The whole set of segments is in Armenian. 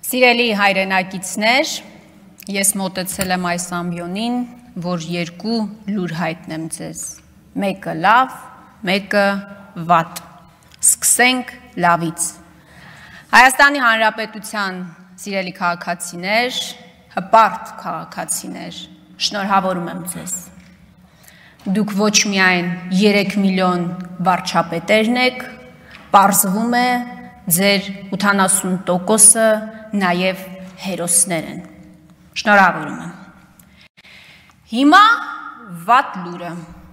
Սիրելի հայրենակիցներ, ես մոտեցել եմ այս ամբիոնին, որ երկու լուր հայտնեմ ձեզ, մեկը լավ, մեկը վատ, սկսենք լավից, Հայաստանի Հանրապետության սիրելի քաղաքացիներ, հպարտ քաղաքացիներ, շնորհավորում եմ ձեզ, դուք ոչ միայն 3 միլիոն վարչապետերն եք, պարզվում է ձեր 80%-ը նաև հերոսներ են, շնորհավորում եմ, հիմա վատ լուրը,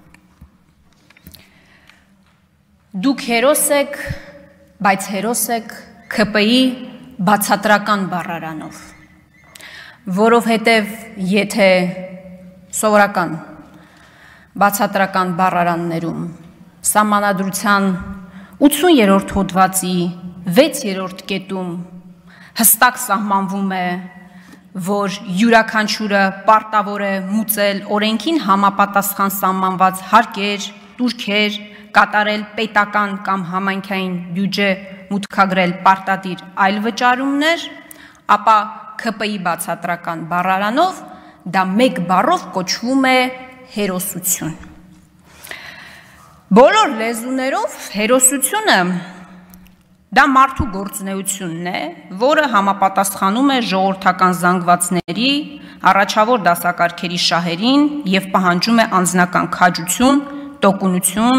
դուք հերոս եք, բայց հերոս եք ՔՊ-ի բացատրական բառարանով, որովհետև եթե սովորական բացատրական բառարաններում սահմանադրության 80-րդ հոդվածի 6-րդ կետում հստակ սահմանվում է, որ յուրաքանչյուրը պարտավոր է մուծել օրենքին համապատասխան սահմանված հարկեր, տուրքեր, կատարել պետական կամ համայնքային բյուջե մուտքագրել պարտադիր այլ վճարումներ, ապա ՔՊ-ի բացատրական բառարանով դա մեկ բառով կոչվում է հերոսություն։ Բոլոր լեզուներով հերոսությունը դա մարդու գործունեությունն է, որը համապատասխանում է ժողովրդական զանգվածների, առաջավոր դասակարգերի շահերին և պահանջում է անձնական քաջություն, տոկունություն,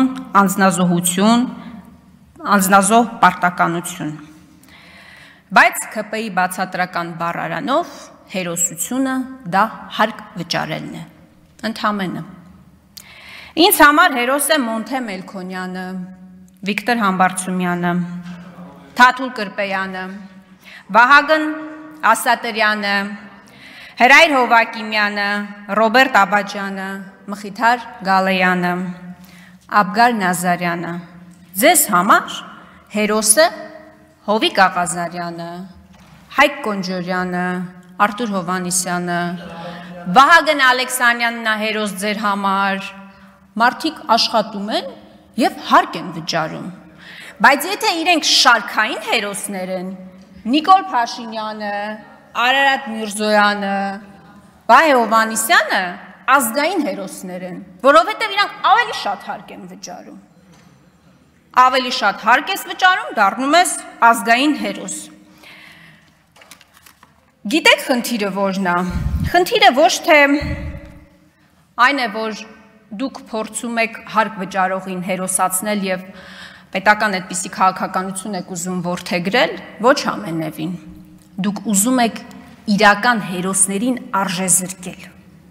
անձնազոհ պարտականություն։ Բայց ՔՊ-ի բացատրական բառարանով հերոսությունը դա հարկ վճարելն է, ընդամենը։ Ինձ համար հերոս է Մոնթե Մելքոնյանը, Վիկտոր Համբարձումյանը, Թաթուլ Կրպեյանը, Վահագն Ասատրյանը, Հրայր Հովակիմյանը, Ռոբերտ Աբաջյանը, Մխիթար Գալեյանը, Աբգար Նազարյանը, ձեզ համար հերոսը Հովիկ Աղազարյանը, Հայկ Կոնջորյանը, Արտուր Հովանիսյանը, Վահագն Ալեքսանյանն է հերոս ձեր համար, մարդիկ աշխատում են և հարկ են վճարում, բայց եթե իրենք շարքային հերոսներ են, Նիկոլ Փաշինյանը, Արարատ Միրզոյանը, Վահե Հովանիսյանը ազգային հերոսներ են, որովհետև իրանք ավելի շատ հարկ են վճարում, ավելի շատ հարկ ես վճարում, դառնում ես ազգային հերոս։ Գիտեք խնդիրը որն է, խնդիրը ոչ թե այն է, որ դուք փորձում եք հարկ վճարողին հերոսացնել և պետական այդպիսի քաղաքականություն եք ուզում որդեգրել, ոչ ամենևին, դուք ուզում եք իրական հերոսներին արժեզրկել։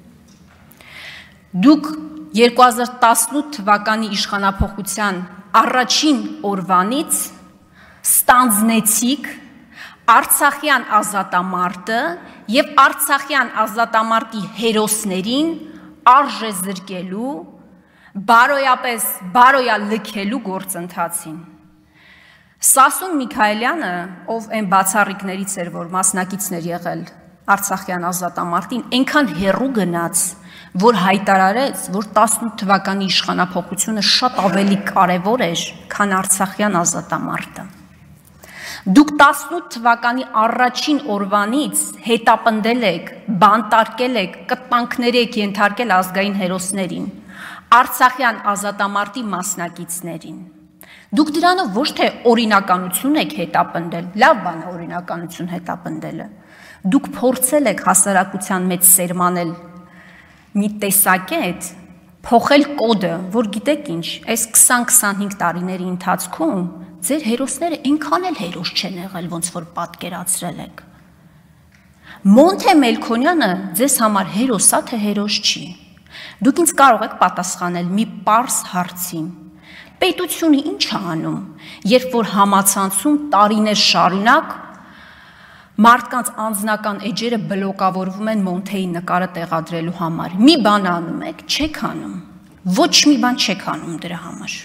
Դուք 2018 թվականի իշխանափոխության առաջին օրվանից ստանձնեցիք Արցախյան ազատամարտը և Արցախյան ազատամարտի հերոսներին արժեզրկելու, բարոյապես բարոյալքելու գործընթացին։ Սասուն Միքայելյանը, ով այն բացառիկներից էր, որ մասնակիցներ եղել Արցախյան ազատամարտին, այնքան հեռու գնաց, որ հայտարարեց, որ 18 թվականի իշխանափոխությունը շատ ավելի կարևոր էր, քան Արցախյան ազատամարտը։ Դուք 18 թվականի առաջին օրվանից հետապնդել եք, բանտարկել եք, կտանքներ եք ենթարկել ազգային հերոսներին, Արցախյան ազատամարտի մասնակիցներին։ Դուք դրանով ոչ թե օրինականություն եք հետապնդել, լավ բան է օրինականություն հետապնդելը, դուք փորձել եք հասարակության մեջ սերմանել մի տեսակետ, փոխել կոդը, որ գիտեք ինչ, այս 20-25 տարիների ընթացքում ձեր հերոսները այնքան էլ հերոս չեն եղել, ոնց որ պատկերացրել եք։ Մոնթե Մելքոնյանը ձեզ համար հերոս է, թե հերոս չի։ Դուք ինձ կարող եք պատասխանել մի պարզ հարցին։ Պետությունը ինչ է անում, երբ որ համացանցում տարիներ շարունակ մարդկանց անձնական էջերը բլոկավորվում են Մոնթեի նկարը տեղադրելու համար։ Մի բան անում եք, չեք անում։ Ոչ մի բան չեք անում դրա համար։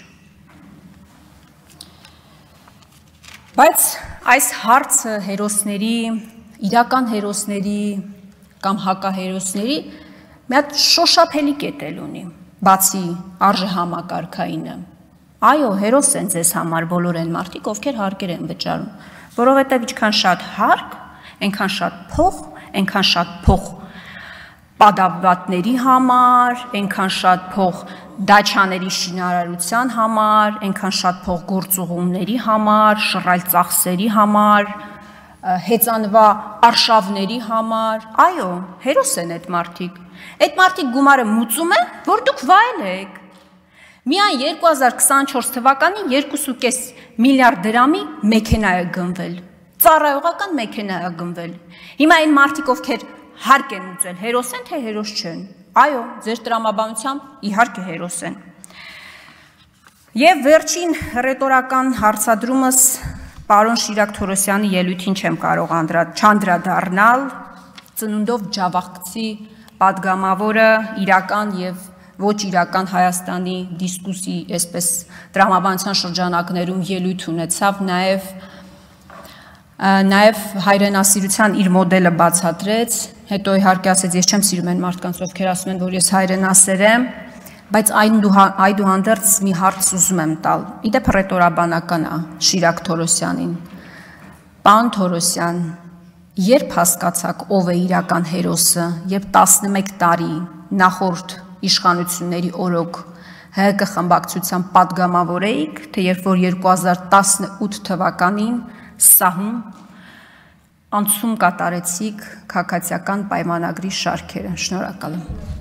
Բայց այս հարցը հերոսների, իրական հերոսների կամ հակահերոսների մի հատ շոշափելի կետ էլ ունի, բացի արժեհամակարգայինը։ Այո, հերոս են ձեզ համար բոլոր այն մարդիկ, ովքեր հարկեր են վճարում, որովհետև ինչքան շատ հարկ, այնքան շատ փող, այնքան շատ փող պատավվածների համար, այնքան շատ փող դաչաների շինարարության համար, այնքան շատ փող գործուղումների համար, շռայլ ծախսերի համար, հեծանվա արշավների համար, այո, հերոս են այդ մարդիկ։ Այդ մարդիկ գումարը մուծում են, որ դուք վայելեք։ Միայն 2024 թվականին 2.5 միլիարդ դրամի մեքենա է գնվել, ծառայողական մեքենա է գնվել։ Հիմա այն մարդիկ, ովքեր հարկ են ուծել, հերոս են, թե հերոս չեն։ Այո, ձեր տրամաբանությամբ իհարկե հերոս են։ Եվ վերջին ռետորական հարցադրումս պարոն Շիրակ Թորոսյանի ելույթին չեմ կարող չանդրադառնալ, ծնունդով ջավախցի պատգամավորը իրական եւ ոչ իրական Հայաստանի դիսկուսի, այսպես տրամաբանության շրջանակներում ելույթ ունեցավ, նաև հայրենասիրության իր մոդելը բացատրեց, հետո իհարկե ասեց, ես չեմ սիրում այն մարդկանց, ովքեր ասում են, որ ես հայրենասեր եմ, բայց այդուհանդերձ մի հարց ուզում եմ տալ, իդեպ ռետորաբանական է Շիրակ Թորոսյանին։ Պարոն Թորոսյան, երբ հասկացաք ով է իրական հերոսը, երբ 11 տարի նախորդ իշխանությունների օրոք ՀՀԿ խմբակցության պատգամավոր էիք, թե երբ որ 2018 թվականին սահում անցում կատարեցիք քաղաքացիական պայմանագրի շարքերը։ Շնորհակալ եմ։